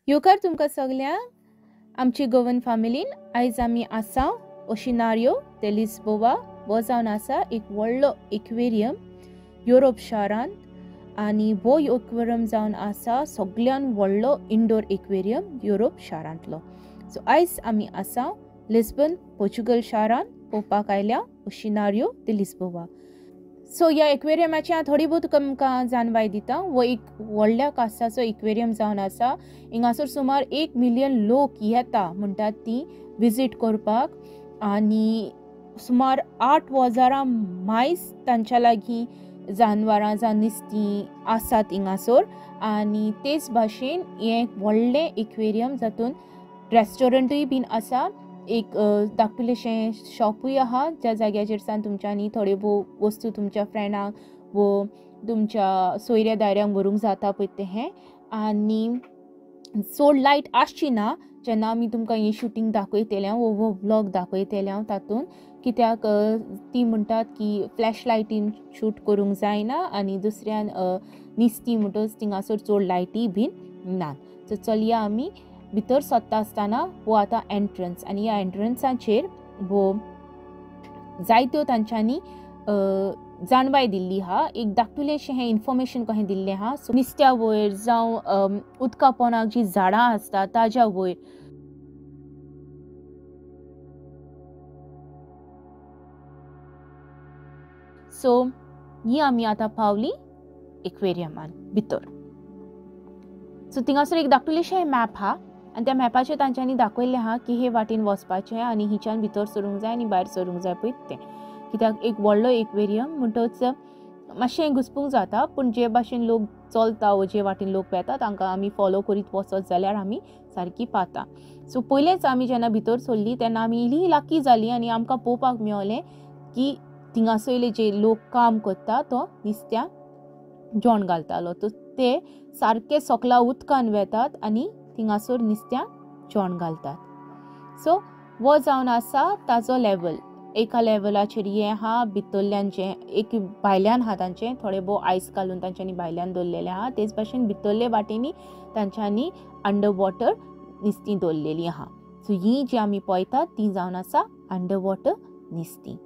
येवकार तुमकां सगल्यांक आमची गोवन फॅमिलीन आयज आमी आसा ओशिनारियो दे लिस्बोवा हो जावन आसा एक व्हडलो एक्वेरियम युरोप शारांत आनी हो एक्वेरियम जावन आसा सगळ्यान व्हडलो इंडोर एक्वेरियम युरोप शारांतलो. सो आयज आमी आसा लिस्बन पोर्चुगल शारांत पळोवपाक आयल्या ओशिनारियो दे लिस्बोवा. सो ह्या एक्वेरियमाची हांव थोडी बहुत तुमकां जानवाय दिता. हो एक व्हडल्या कासाचो एक्वेरियम जावन आसा. हिंगासर सुमार 1 मिलियन लोक येता म्हणटात ती विजीट करपाक आनी सुमार 8,000 मायज तांच्या लागीं जानवरां जावं नुस्तीं आसात हिंगासर. आनी तेच भाशेन हें एक व्हडलें एक्वेरियम जातून रेस्टॉरंटूय बीन आसा. एक धाकटुलेशें शॉपूय आहा ज्या जाग्याचेर सावन तुमच्यांनी थोडे भोव वस्तू तुमच्या फ्रेंडांक वो तुमच्या सोयऱ्या दायऱ्यांक व्हरूंक जाता पळय तें. आनी चड लायट आसची ना जेन्ना आमी तुमकां ही शुटींग दाखयतले वो व्लॉग दाखयतले तातून, कित्याक ती म्हणटात की फ्लॅश लायटीन शूट करूंक जायना आनी दुसऱ्यान नुस्तीं म्हणटच थिंगासर चड लायटी बीन ना. सो चलया आमी भितर सरता आसतना हो आतां एंट्रन्स आनी ह्या एंट्रन्साचेर वो जायत्यो तांच्यांनी जानवाय दिल्ली हा. एक धाकटुलेशें हें इन्फॉर्मेशन कहें दिल्लें हा. सो नुस्त्या वयर जावं उदका पोंदाक जीं झाडां आसता ताज्या वयर सो ही आमी आतां पावली एक्वेरियमान भितर. सो थिंगासर एक धाकटुलेशें मॅप हा आनी त्या मॅपाचेर तांच्यांनी दाखयल्लें हा की हे वाटेन वचपाचें आनी हिच्यान भितर सरूंक जाय आनी भायर सरूंक जाय पळय तें. कित्याक एक व्हडलो एक्वेरियम म्हणटच मातशें घुसपूंक जाता, पूण जे भाशेन लोक चलता वा जे वाटेन लोक वेता तांकां आमी फॉलो करीत वचत जाल्यार आमी सारकी पाता. सो पयलेंच आमी जेन्ना भितर सरलीं तेन्ना आमी इल्लीं लाकी जालीं आनी आमकां पळोवपाक मेळ्ळें की थिंगासयले जे लोक काम करता तो नुस्त्यांक जेवण घालतालो. ते सारके सकला उदकान वेतात आनी थिंगासर नुस्त्यांक जेवण घालतात. सो हो जावन आसा ताजो लेवल. एका लेवलाचेर हें हा भितरल्यान जें एक भायल्यान हा तांचें थोडे भोव आयस घालून तांच्यांनी भायल्यान दवरलेलें आहा. तेच भाशेन भितरले वाटेनी तांच्यांनी अंडर वॉटर नुस्तीं दवरलेलीं आहा. सो ही जी आमी पळयतात ती जावन आसा अंडर वॉटर नुस्तीं.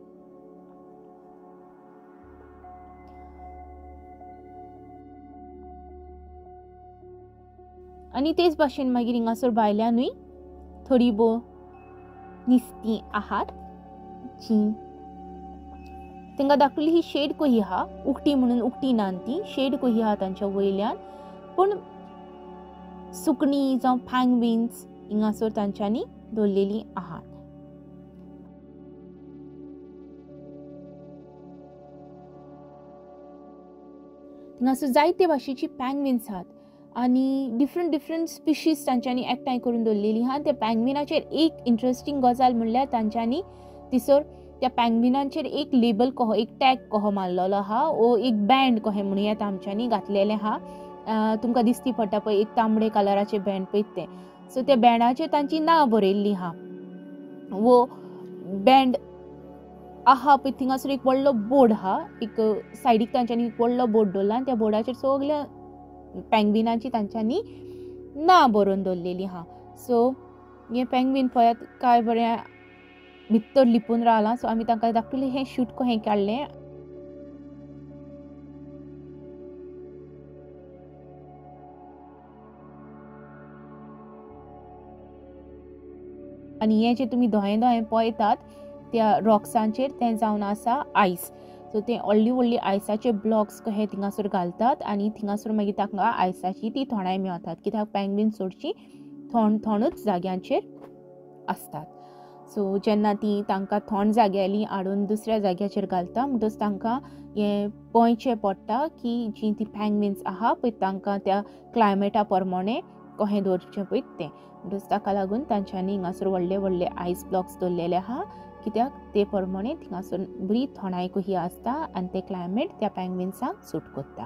आनी तेच भाशेन मागीर हिंगासर भायल्यानूय थोडी भोव नुस्तीं आहात जी तांकां धाकटुली ही शेड कही आहा. उकटी म्हणून उकटी नान ती शेड कही आहा तांच्या वयल्यान. पूण सुकणीं जावं पँग्विन्स हिंगासर तांच्यांनी दवरलेलीं आहात. हिंगासर जायते भाशेची पँग्विन्स आहात आनी डिफरंट स्पिशीज तांच्यांनी एकठांय करून दवरलेलीं आहा. त्या पँग्विनाचेर एक इंट्रस्टींग गजाल म्हणल्यार तांच्यांनी थिसर त्या पँग्विनाचेर एक लेबल कहो एक टॅग कहो मारलेलो आहा. वो एक बँड कहें म्हणुया तांच्यांनी घातलेलें आहा. तुमकां दिसती पडटा पळय एक तांबडे कलराचें बँड पळय तें. सो त्या बँडाचेर तांची नांव बरयल्लीं आहा. वो बँड आहा पळय थिंगासर एक व्हडलो बोर्ड आहा. एक सायडीक तांच्यांनी एक व्हडलो बोर्ड दवरला आनी त्या बोर्डाचेर सगल्या पँग्विनांची तांच्यांनी नांव बरोवन दवरलेलीं आहा. सो हें पँग्वीन पळयात काय बरें भितर लिपून रावलां. सो आमी तांकां धाकटुलें हें शूट कहें काडलें. आनी हें जें तुमी दोळ्यां दोळ्यां पळयतात त्या रॉक्सांचेर तें जावन आसा आयस. सो ते व्हडली आयसाचे ब्लॉक्स कहे थिंगासर घालतात आनी थिंगासर मागीर तांकां आयसाची ती थोणाय मेळतात. कित्याक पँग्वीन चडशीं थोंडूच जाग्यांचेर आसतात. सो जेन्ना ती तांकां थोंड जाग्याली हाडून दुसऱ्या जाग्याचेर घालता म्हणटच तांकां हें पळोवचें पडटा की जीं ती पँग्विन्स आहा पळय तांकां त्या क्लायमेटा प्रमाणें कहें दवरचें पळय तें. म्हणटच ताका लागून तांच्यांनी हिंगासर व्हडले आयस ब्लॉक्स दवरलेले आहा. कित्याक ते प्रमाणें थिंगासर बरी थोणाय कही आसता आनी ते क्लायमेट त्या पँग्विन्सांक सूट करता.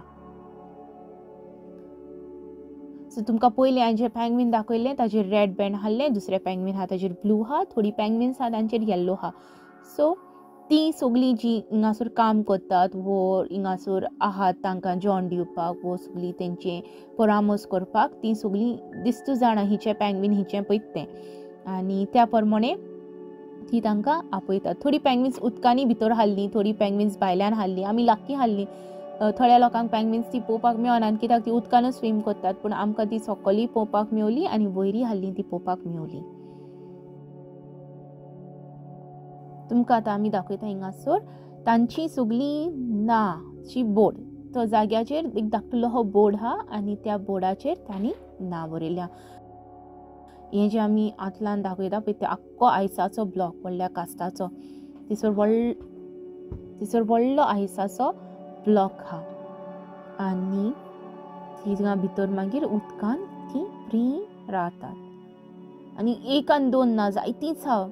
सो तुमकां पयलीं हांवें जे पँग्वीन दाखयलें ताजेर रेड बँड आहलें, दुसरे पँग्वीन आहा ताजेर ब्लू आहा, थोडी पँग्विन्स आहा तांचेर येल्लो आहा. सो ती सगळीं जी हिंगासर काम करतात वो हिंगासर आहात तांकां जेवण दिवपाक वो सगळीं तेंचे परामर्श करपाक ती सगळीं दिसता जाणां हिचें पेंग्वीन हिचें पळयत तें आनी त्या प्रमाणे ती तांकां आपयतात. थोडी पेंग्विन्स उदकांनी भितर हाल्लीं, थोडी पेंग्विन्स भायल्यान हाल्लीं. आमी लाकी हाल्लीं. थोड्या लोकांक पेंग्विन्स ती पळोवपाक मेळना कित्याक ती उदकानूच स्विम करतात, पूण आमकां ती सकयली पळोवपाक मेवली आनी वयरी हाल्लीं ती पळोवपाक मेवली. तुमकां आतां आमी दाखयता हिंगासर तांची सगळीं नांची बोर्ड. तो जाग्याचेर एक धाकटुलो हो बोर्ड आहा आनी त्या बोर्डाचेर तांणी नांव बरयल्या. हें जें आमी आतल्यान दाखयता पळय तें आख्खो आयसाचो ब्लॉक व्हडल्या कास्ताचो. थंयसर व्हडलो आयसाचो ब्लॉक आहा आनी थिंगा भितर मागीर उदकान ती फ्री रावतात. आनी एक आनी दोन ना जायतींच आहा.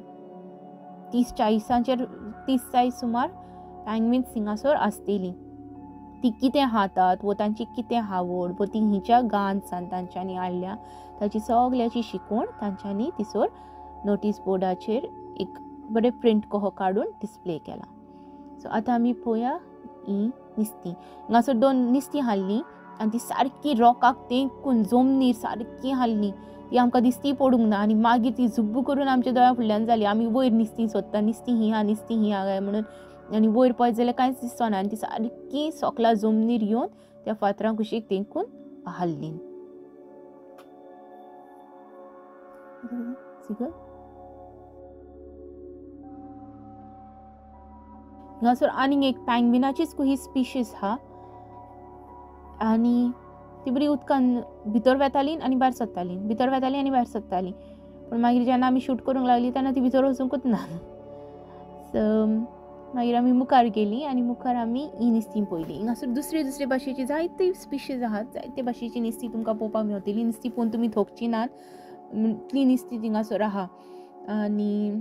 30-40 सुमार पेंग्विन्स हिंगासर आसतलीं. ती कितें खातात वो तांची कितें आवड वो ती हिच्या गांसान तांच्यांनी हाडल्या ताची सगल्याची शिकवण तांच्यांनी थिसर नोटीस बोर्डाचेर एक बरें प्रिंट कहो काडून डिस्प्ले केला. सो आतां आमी पळोवया ही निस्तीं. हिंगासर 2 निस्तीं हाडलीं आनी ती सारकी रॉकाक तेंकून जमनीर सारकी हाडलीं. ती आमकां दिसती पडूंक ना आनी मागीर ती झुब्ब करून आमच्या दोळ्या फुडल्यान जाली. आमी वयर निस्तीं सोदता, निस्तीं ही आहा, निस्तीं ही आहा काय म्हणून आनी वयर पळयत जाल्यार कांयच दिसना आनी ती सारकी सोकला जमनीर येवन त्या फातरां कुशीक तेंकून हाल्लीं. हिंगासर आनीक एक पेंग्विनाचीच ही स्पिशीस आहा आनी ती बरी उदकान भितर वेतालीं आनी भायर सरतालीं, भितर वेतालीं आनी भायर सरतालीं. पूण मागीर जेन्ना आमी शूट करूंक लागलीं तेन्ना ती भितर वचूंकूच ना. सो मागीर आमी मुखार गेलीं आनी मुखार आमी ही निस्तीं पळयलीं. हिंगासर दुसरे भाशेची जायती स्पिशीज आहात, जायते भाशेची निस्तीं तुमकां पळोवपाक मेवतलीं. निस्तीं पळोवन तुमी थोकची नात, इतलीं निस्तीं हिंगासर आहा. आनी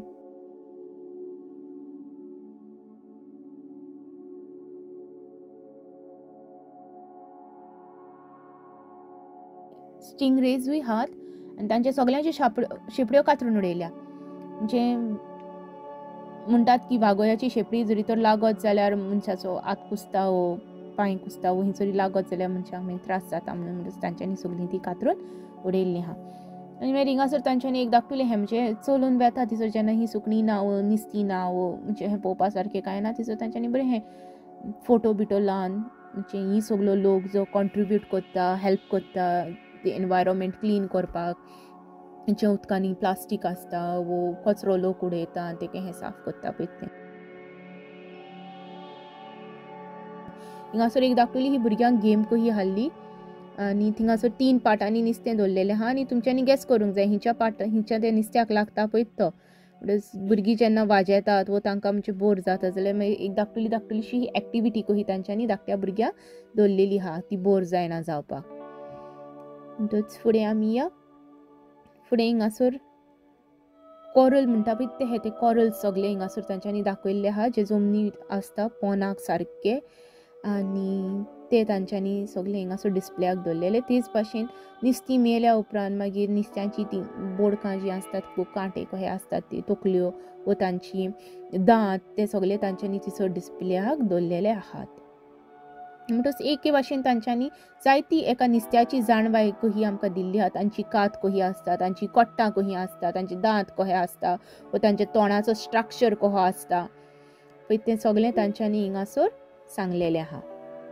स्टिंगरेजूय आहात आनी तांचे सगळ्यांचे शेपड्यो कातरून उडयल्या. जे म्हणटात की वागोयाची शेपडी जरी तर लागत जाल्यार मनशाचो हात कुसता वो पांय कुसता वो ही जरी लागत जाल्यार मनशाक मागीर त्रास जाता म्हणून तांच्यांनी सगळीं ती कातरून उडयल्लीं आहा. आनी मागीर हिंगासर तांच्यांनी एक धाकटुलें हें म्हणजे चलून वेता थंयसर जेन्ना ही सुकणीं ना वो निस्तीं ना वो म्हणजे हें पळोवपा सारकें कांय ना थंयसर तांच्यांनी बरें हें फोटो बिटो लावन म्हणजे ही सगळो लोक जो कॉन्ट्रिब्यूट करता, हेल्प करता ती एनवायरमेंट क्लीन करपाक, जे उदकांनी प्लास्टीक आसता वो कचरो लोक उडयता तें हें साफ करता पळय तें. हिंगासर एक धाकटुली ही भुरग्यांक गेम कही हाडली आनी थिंगासर 3 पाटांनी निस्तें दवरलेलें आहा आनी तुमच्यांनी गॅस करूंक जाय हिच्या त्या निस्त्याक लागता पळय तो. भुरगीं जेन्ना वाजेतात वो तांकां म्हणजे बोर जाता जाल्यार मागीर एक धाकटुलीशी ही एक्टिविटी कही तांच्यांनी धाकट्या भुरग्यांक दवरलेली आहा ती बोर जायना जावपाक. म्हणटच फुडें आमी या फुडें हिंगासर कॉरल म्हणटा पळय ते कॉरल सगळे हिंगासर तांच्यांनी दाखयल्ले आहा जे जमनी आसता पोंदाक सारके आनी ते तांच्यांनी सगळे हिंगासर डिस्प्लेयाक दवरलेले. तेच भाशेन निस्तीं मेल्या उपरांत मागीर निस्त्यांची ती बोडकां जीं आसतात कांटे कहे आसतात ती तकल्यो वो तांची दांत ते सगळे तांच्यांनी थंयसर डिस्प्लेयाक दवरलेले आहात. म्हणटच एके भाशेन तांच्यांनी जायती एका निस्त्याची जाणवाय कही आमकां दिल्ली आहा. तांची कात कही आसता, तांची कोट्टां कही आसता, तांचे दांत कहे आसता वो तांच्या तोंडाचो स्ट्रक्चर कसो आसता पळय तें सगळें तांच्यांनी हिंगासर सांगलेलें आहा.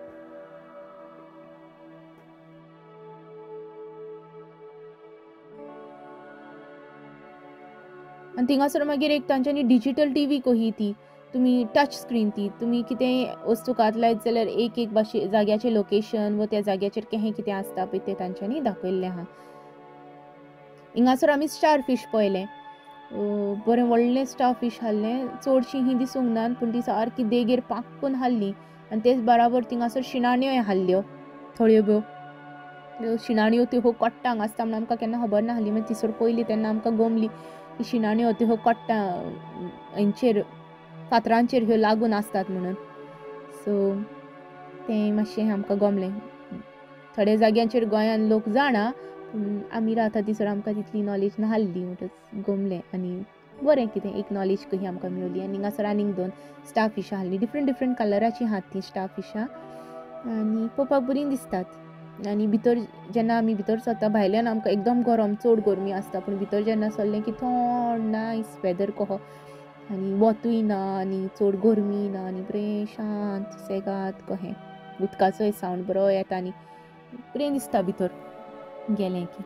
आनी थिंगासर मागीर एक तांच्यांनी डिजिटल टीव्ही कही ती तुमी टच स्क्रीन ती तुमी कितें वस्तू कात लायत जाल्यार एक जाग्याचें लोकेशन वो त्या जाग्याचेर केहें कितें आसता पळय तें तांच्यांनी दाखयल्लें आहा. हिंगासर आमी स्टार फिश पळयलें, बरें व्हडलें स्टार फिश हाडलें. चडशीं ही दिसूंक ना पूण ती सारकी देगेर पांकून हाडली आनी तेच बराबर थिंगासर शिणाण्योय हाडल्यो थोड्यो ब्यो. शिणाण्यो त्यो कोट्टांक आसता म्हण आमकां केन्ना खबर ना हाली मागीर थिसर पयली तेन्ना आमकां गमली की शिणाण्यो त्यो कोट्टां हेंचेर फातरांचेर ह्यो लागून आसतात म्हणून. सो तें मातशें आमकां गमलें. थोड्या जाग्यांचेर गोंयान लोक जाणा पूण आमी रावता थिसर आमकां तितली नॉलेज नाहली म्हणटच गमलें आनी बरें कितें एक नॉलेज कशी आमकां मेळ्ळी आनी हांगासर आनीक 2 स्टार फिशां आहलीं डिफरंट कलराचीं आहात तीं स्टार फिशां आनी पळोवपाक बरीं दिसतात आनी भितर जेन्ना आमी भितर सरता भायल्यान आमकां एकदम गरम चड गरमी आसता पूण भितर जेन्ना सरलें की थंड नायस वेदर कहो आनी वतूय ना आनी चड गरमी ना आनी बरें शांत सुसेगाद कहें उदकाचोय सावंड बरो येता आनी बरें दिसता भितर गेलें की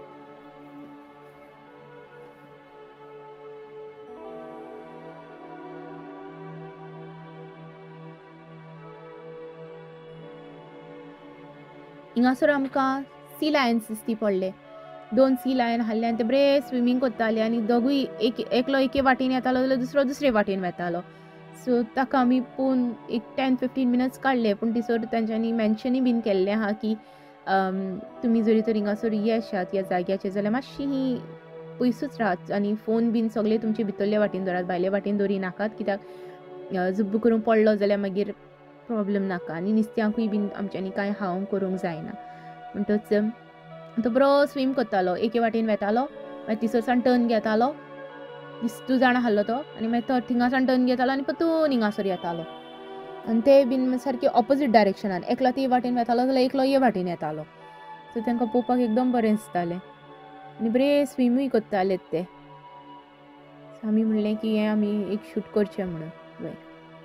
हिंगासर आमकां सी लायन्स दिसती पडले 2 सी लायन आहले आनी ते बरे स्विमींग कोत्ताले आनी दोगूय एकलो एके वाटेन येतालो जाल्यार दुसरो दुसरे वाटेन वेतालो सो ताका आमी पळोवन एक 10-15 मिनट्स काडले पूण थिसर तांच्यांनी मेन्शनूय बीन केल्लें आहा की तुमी जरी तर हिंगासर येशात ह्या जाग्याचेर जाल्यार मातशी ही पयसूच राहात आनी फोन बीन सगळे तुमचे भितरले वाटेन दवरात भायले वाटेन दवरी नाकात कित्याक जुब्ब करून पडलो जाल्यार मागीर प्रॉब्लेम नाका आनी नुस्त्यांकूय बीन आमच्यांनी कांय हार्म करूंक जायना म्हणटच तो बरो स्वीम करतालो एके वाटेन वेतालो मागीर थिसरसान टर्न घेतालो 2 जाण आहलो तो आनी मागीर थिंगासान टर्न घेतालो आनी परतून हिंगासर येतालो आनी ते बीन सारके ऑपोजीट डायरेक्शनान एकलो ते वाटेन वेतालो जाल्यार एकलो हे वाटेन येतालो सो तांकां पळोवपाक एकदम बरें दिसतालें आनी बरें स्विमूय करताले ते आमी म्हणलें की हें आमी एक शूट करचें म्हणून वयर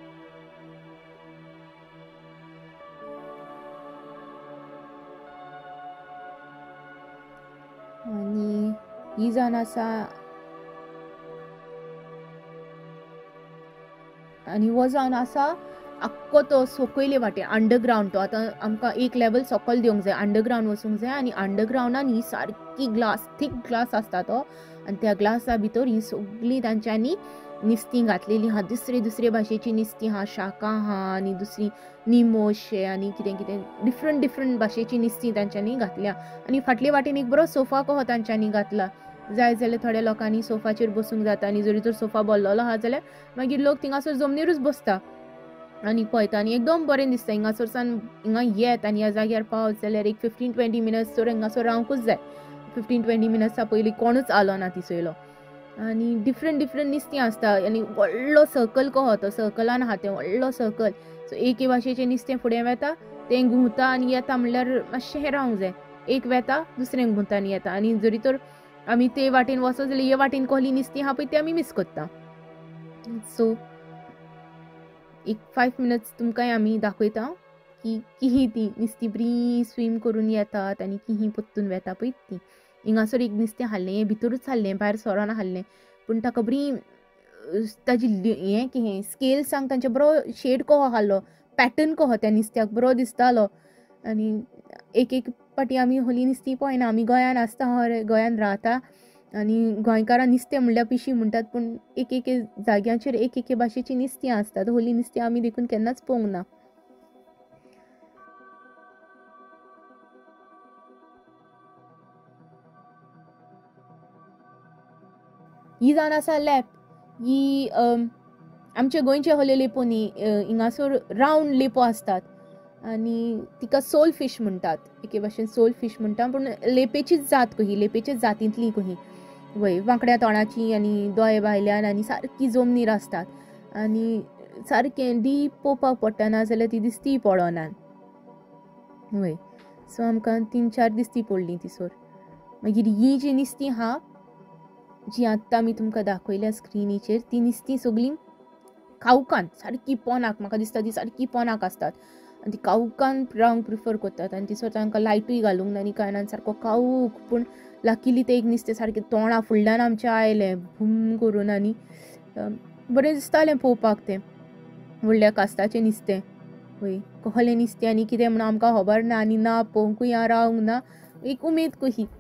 आनी ही जावन आसा आनी हो जावन आसा आख्खो तो सकयले वाटेन अंडरग्रावंड तो आतां आमकां एक लेवल सकयल दिवंक जाय अंडरग्रावंड वचूंक जाय आनी अंडरग्रावंडान ही सारकी ग्लास थीक ग्लास आसता तो आनी त्या ग्लासा भितर ही सगळीं तांच्यांनी निस्तीं घातलेलीं आहा दुसरे भाशेची निस्तीं आहा शाकां आहा आनी दुसरी निमोशे आनी कितें कितें डिफरंट भाशेची निस्तीं तांच्यांनी घातल्या आनी फाटले वाटेन एक बरो सोफा कहो तांच्यांनी घातला जाय जाल्यार थोड्या लोकांनी सोफाचेर बसूंक जाता आनी जरी तर सोफा भरलेलो आहा जाल्यार मागीर लोक थिंगासर जमनीरूच बसता आनी पळयता आनी एकदम बरें दिसता हिंगासरसान हिंगा येत आनी ह्या जाग्यार पावत जाल्यार एक 15-20 मिनट्स तर हिंगासर रावंकूच जाय 15-20 मिनट्सा पयलीं कोणूच आलो ना तिसयलो आनी डिफरंट निस्तीं आसता आनी व्हडलो सर्कल कहो तो सर्कलान आहा तें व्हडलो सर्कल सो एके भाशेचें नुस्तें फुडें वेता तें घुंवता आनी येता म्हणल्यार मातशें हें रावंक जाय एक वेता दुसरें घुंवता आनी येता आनी जरी तर आमी ते वाटेन वचत जाल्यार हे वाटेन कहली निस्तीं आहा पळय ती आमी मिस करता सो एक 5 मिनट्स तुमकांय आमी दाखयता की किही ती निस्तीं बरी स्वीम करून येतात आनी किही पत्तून वेता पळय ती हिंगासर एक नुस्तें हाडलें हें भितरूच हाडलें भायर सोरोना हाडलें पूण ताका बरी ताजी हें कितें स्केल्सांक तांचे बरो शेड कहो आहलो पॅटर्न कहो त्या नुस्त्याक बरो दिसतालो आनी एक पाटी आमी होली नुस्तीं पळयना आमी गोंयान आसता गोंयान रावता आनी गोंयकारां नुस्तें म्हणल्यार पिशी म्हणटात पूण एक जाग्यांचेर एक भाशेची नुस्तीं आसतात होली नुस्तीं आमी देखून केन्नाच पळोवंक ना ही जावन आसा लॅप ही आमचे गोंयचे होले लेपो न्ही हिंगासर रावंड लेपो आसतात आनी तिका सोल फीश म्हणटात एके भाशेन सोल फीश म्हणटा पूण लेपेचीच जात कही लेपेचेच जातींतली कही वय वांकड्या तोंडाची आनी दोळे भायल्यान आनी सारकी जमनीर आसतात आनी सारकें डीप पळोवपाक पडटा ना जाल्यार ती दिसती पडोना वय सो आमकां 3-4 दिसती पडलीं तिसोर मागीर ही जी नुस्तीं आहा जी आत्तां आमी तुमकां दाखयल्या स्क्रिनीचेर ती नुस्तीं सगळीं कावकान सारकी पोनाक म्हाका दिसता ती सारकी पोनाक आसतात आनी ती कावकान रावंक प्रिफर करतात आनी तिसर तांकां लायटूय घालूंक ना आनी कांय ना सारको कावूक पूण लाकीली ते एक नुस्तें सारकें तोंडा फुडल्यान आमच्या आयलें भूम करून आनी बरें दिसतालें पळोवपाक तें व्हडल्या कास्ताचें नुस्तें वय कहलें नुस्तें आनी कितें म्हणून आमकां खबर ना आनी ना पळोवंकूय रावंक ना एक उमेद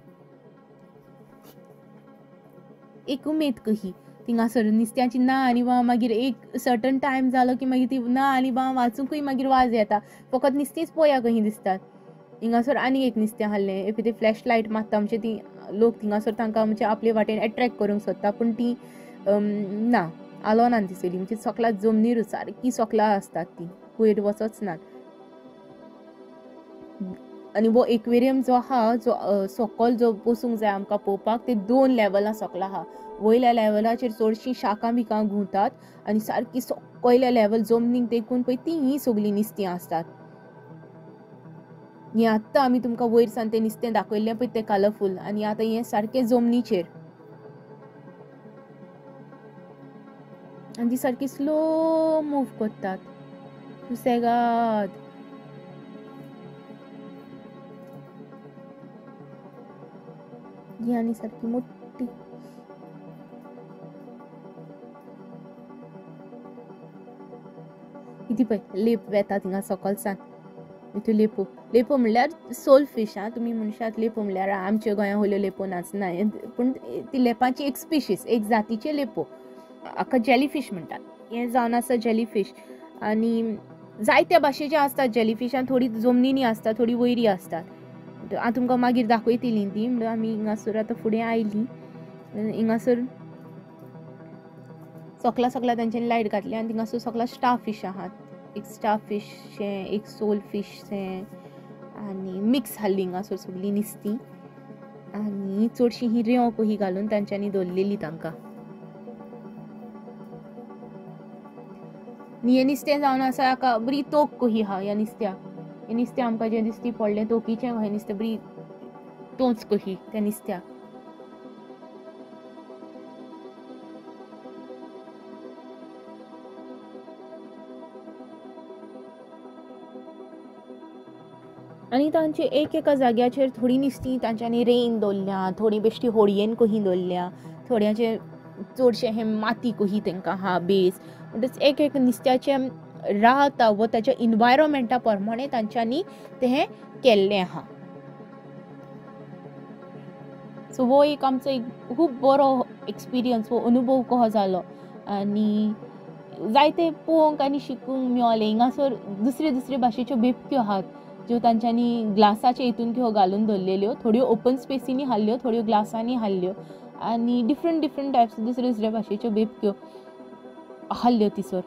कही थिंगासर नुस्त्याची ना आनी वा मागीर एक सर्टन टायम जालो की मागीर ती ना आनी वा वाचूंकूय मागीर वाज येता फकत नुस्तींच पळोवया कहीं दिसतात हिंगासर आनी एक नुस्तें आहलें इफ ते फ्लॅश लायट मारता म्हणजे ती लोक थिंगासर तांकां म्हणजे आपले वाटेन एट्रॅक्ट करूंक सोदता पूण ती ना आलो ना दिसली म्हणजे सोकला जमनीरूच सारकी सोकला आसतात ती वयर वचच नात आनी वो एक्वेरियम जो आहा जो सकयल जो बसूंक जाय आमकां पळोवपाक ते 2 लेवलां सकयल आहा. वयल्या लेवलाचेर चडशीं शाकां बिकां घुंवतात आनी सारकी सकयल्या लेवल जमनीक देखून पळय ती सगळीं नुस्तीं आसतात. हें आत्तां आमी तुमकां वयर सावन तें नुस्तें दाखयल्लें पळय तें कलरफूल आनी आतां हें सारकें जमनीचेर आनी ती सारकी स्लो मूव करतात सुसेगाद. ही आनी सारकी मोठी किती पळय लेप वेता थिंगा सकलसान. इतू लेपो लेपो म्हणल्यार सोल फिश. तुमी म्हणशात लेपो म्हणल्यार आमच्या गोंयांत होल्यो लेपो नाचना पूण ती लेपांची एक स्पिशीस एक जातीचे लेपो हाका जेलीफीश म्हणटात. हें जावन आसा जेलीफीश आनी जायत्या भाशेचे आसतात जेलीफिशां. थोडी जमनीनी आसता थोडी वयरी आसतात. हांव तुमकां मागीर दाखयतलीं ती म्हणून आमी हिंगासर आतां फुडें आयलीं. हिंगासर सकला सकला तांच्यांनी लायट घातली आनी थिंगासर सकला स्टार फीश आहात. एक स्टार फीशचें एक सोल फीशचें आनी मिक्स हाडली हिंगासर सगळीं नुस्तीं आनी चडशीं ही रेंव कही घालून तांच्यांनी दवरलेली तांकां. हें नुस्तें जावन आसा हाका बरी तोक कही आहा ह्या नुस्त्याक. हें नुस्तें आमकां जें दिसती पडलें तोकीचें हें नुस्तें बरी तोंच कही त्या नुस्त्याक. आनी तांचे एक एका जाग्याचेर थोडी नुस्तीं तांच्यांनी रेन दवरल्या थोडी बेश्टी होडयेन कही दवरल्या थोड्यांचे चडशे हे माती कही तांकां आहा बेस. म्हणटच एक एक नुस्त्याचें रावता वो ताच्या इन्वायरमेंटा प्रमाणे तांच्यांनी तें केल्लें आहा. सो वो एक आमचो एक खूब बरो एक्सपिरियन्स वो अनुभव कहो जालो आनी जायते पळोवंक आनी शिकूंक मेळ्ळें. हिंगासर दुसरे दुसरे भाशेच्यो बेबक्यो आहात ज्यो तांच्यांनी ग्लासाचे हितून ह्यो घालून दवरलेल्यो. थोड्यो ओपन स्पेसींनी हाडल्यो थोड्यो ग्लासांनी हाडल्यो आनी डिफरंट डिफरंट टायप्स दुसरे दुसरे भाशेच्यो बेबक्यो हाडल्यो तिसर.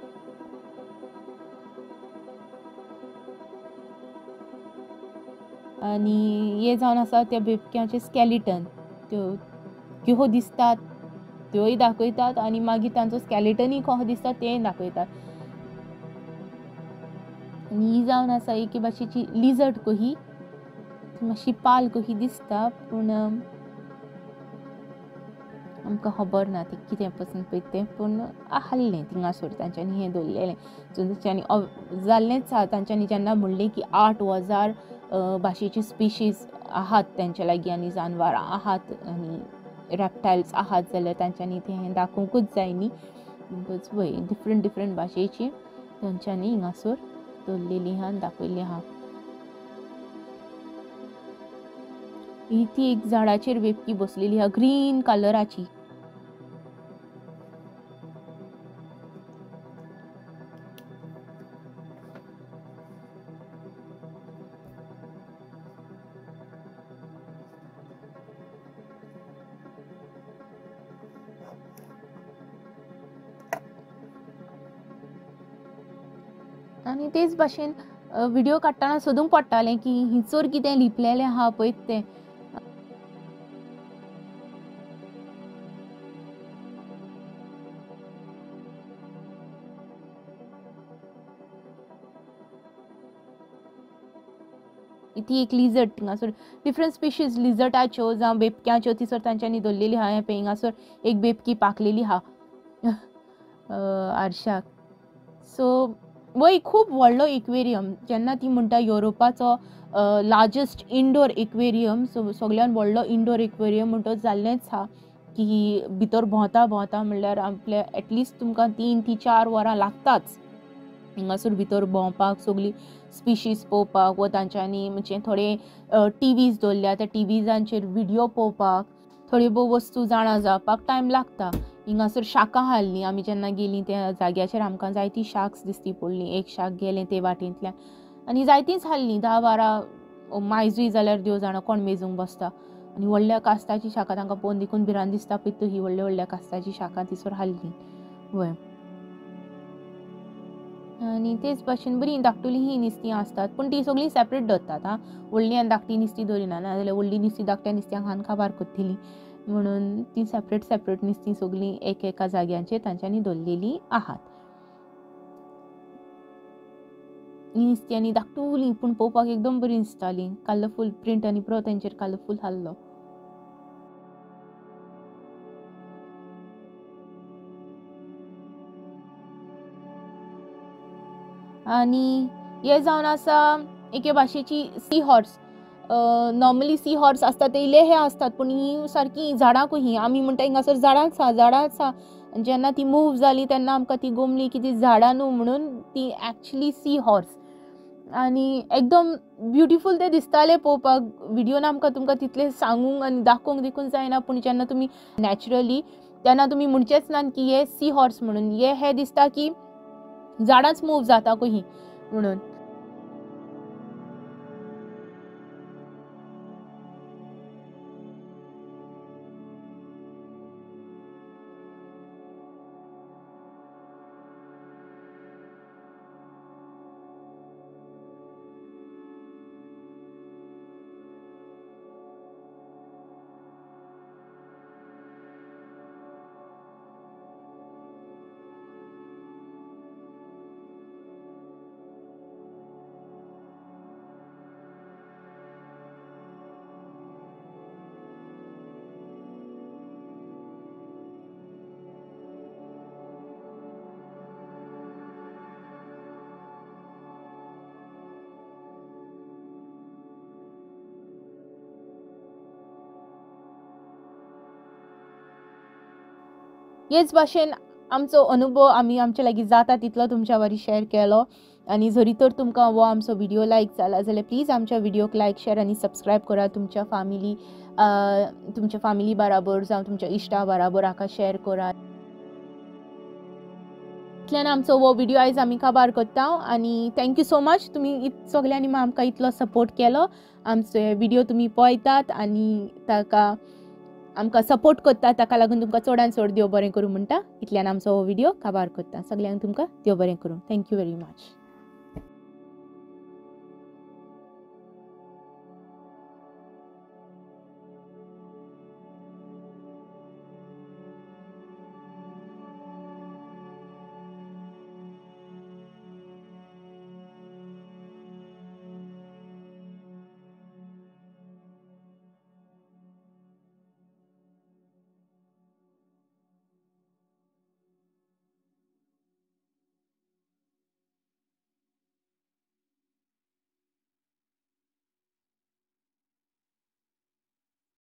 आनी हे जावन आसा त्या बेबक्यांचे स्केलिटन. त्यो क्यो दिसतात त्योय दाखयतात आनी मागीर तांचो स्केलिटनूय कहो दिसता तेंय दाखयतात. आनी ही जावन आसा एके भाशेची लिजर्ड कही मातशी पाल कही दिसता पूण आमकां खबर ना ती कितें पासून पळय तें पूण हाडलें थिंगासर तांच्यांनी हें दवरलेलें. सो तांच्यांनी जाल्लेंच आहा तांच्यांनी जेन्ना म्हणलें की 8,000 भाशेची स्पिशीज आहात तेंच्या लागीं आनी जानवरां आहात आनी रेप्टायल्स आहात जाल्यार तांच्यांनी तें दाखोवंकूच जाय न्ही. म्हणटच वय डिफरंट डिफरंट भाशेची तांच्यांनी हिंगासर दवरलेली आहा आनी दाखयल्ली आहा. ही ती एक झाडाचेर बेबकी बसलेली आहा ग्रीन कलराची. आनी तेच भाशेन व्हिडिओ काडटना सोदूंक पडटालें की हिचोर कितें लिपलेलें आहा पळय तें. ती एक लिजर्ड थिंगासर डिफरंट स्पेशीज लिजर्डाच्यो जावं बेबक्यांच्यो तिसर तांच्यांनी दवरलेली आहा. हें पळय हिंगासर एक बेबकी पाकलेली आहा आरशाक. सो वय खूब व्हडलो एक्वेरियम जेन्ना ती म्हणटा युरोपाचो लार्जस्ट इंडोर एक्वेरियम. सो सगळ्यान व्हडलो इंडोर एक्वेरियम म्हणटच जाल्लेंच आहा की भितर भोंवता भोंवता म्हणल्यार आपल्या एटलिस्ट तुमकां 3 ते 4 वरां लागताच हिंगासर भितर भोंवपाक सगळी स्पिशीज पळोवपाक व तांच्यांनी म्हणजे थोडे टीव्हीज दवरल्या त्या टीव्हीजांचेर व्हिडिओ पळोवपाक थोड्यो भोव वस्तू जाणा जावपाक टायम लागता. हिंगासर शाकां हाडलीं आमी जेन्ना गेलीं त्या जाग्याचेर आमकां जायतीं शार्क्स दिसती पडलीं. एक शार्क गेलें ते वाटेंतल्यान आनी जायतींच हाडलीं 10-12 मायजूय जाल्यार देव जाणा कोण मेजूंक बसता. आनी व्हडल्या कास्ताची शाकां तांकां पळोवन देखून भिरांत दिसता पळय ही व्हडल्या व्हडल्या कास्ताची शाकां तिसर हाडलीं. वय आनी तेच भाशेन बरी धाकटुली ही नुस्तीं आसतात पूण ती सगळीं सेपरेट दवरतात आं. व्हडलीं आनी धाकटी नुस्तीं दवरिना नाजाल्यार व्हडलीं नुस्तीं धाकट्या नुस्त्यांक हांन काबार करतलीं म्हणून ती सेपरेट नुस्तीं सगळीं एका जाग्यांचेर तांच्यांनी दवरलेलीं आहात. ही नुस्त्यांनी धाकटुलीं पूण पळोवपाक एकदम बरीं दिसतालीं. कलरफूल प्रिंट आनी बरो तेंचेर कलरफूल आहलो. आनी हे जावन आसा एके भाशेची sea horse. Normally sea horse आसता ते इल्ले आसतात पूण ही सारकी झाडां कशी आमी म्हणटा हिंगासर झाडां आसा जेन्ना ती मूव जाली तेन्ना आमकां ती गमली की ती झाडां न्हू म्हणून ती एक्चुअली सी हॉर्स. आनी एकदम ब्युटिफूल ते दिसताले पळोवपाक. व्हिडियोन आमकां तुमकां तितले सांगूंक आनी दाखोवंक देखून जायना पूण जेन्ना तुमी नॅचरली तेन्ना तुमी म्हणचेच ना की हे सी हॉर्स म्हणून. हे दिसता की झाडांच मूव जाता कशी म्हणून. हेच भाशेन आमचो अनुभव आमी आमचे लागीं जाता तितलो तुमच्या वरी शेअर केलो. आनी जरी तर तुमकां हो आमचो व्हिडिओ लायक जाला जाल्यार प्लीज आमच्या व्हिडिओक लायक शेअर आनी सबस्क्रायब करा. तुमच्या फॅमिली बराबर जावं तुमच्या इश्टा बराबर हाका शेअर करा. इतल्यान आमचो हो व्हिडिओ आयज आमी काबार करता. आनी थँक्यू सो मच तुमी सगल्यांनी आमकां इतलो सपोर्ट केलो. आमचे व्हिडिओ तुमी पळयतात आनी ताका आमकां सपोर्ट करता ताका लागून तुमकां चडांत चड देव बरें करूं म्हणटा. इतल्यान आमचो हो व्हिडिओ काबार करता. सगल्यांक तुमकां देव बरें करूं. Thank you very much.